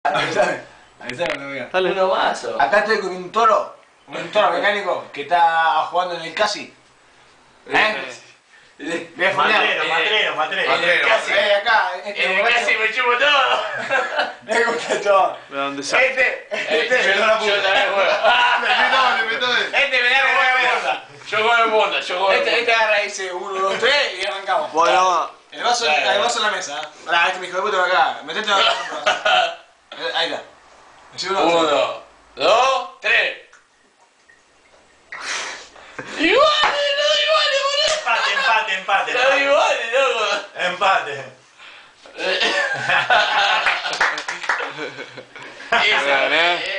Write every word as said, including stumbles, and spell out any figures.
Avisame. Avisame cuando venga. Dale. Uno más. O... Acá estoy con un toro. Un toro mecánico que está jugando en el casi. ¿Eh? Matrero, matrero, matrero. Matrero. Casi. Eh, acá. Este En el casi me chupo todo. Me gusta el chaval. ¿De dónde sale? Este. Eh, Este. yo, yo también juego. Le meto, le meto. Este me da como de mierda. Yo juego en punta, yo juego en Este, este agarra y dice uno, dos, tres y arrancamos. Bueno, El vaso, Dale. el vaso en la mesa. Pará, este mi hijo de puta va acá. Metete acá. Ahí está. Así uno, dos, tres. Uno, dos, tres. Iguales, no iguales, boludo. Empate, empate, empate. No iguales, loco. Empate. Esa, gané. eh,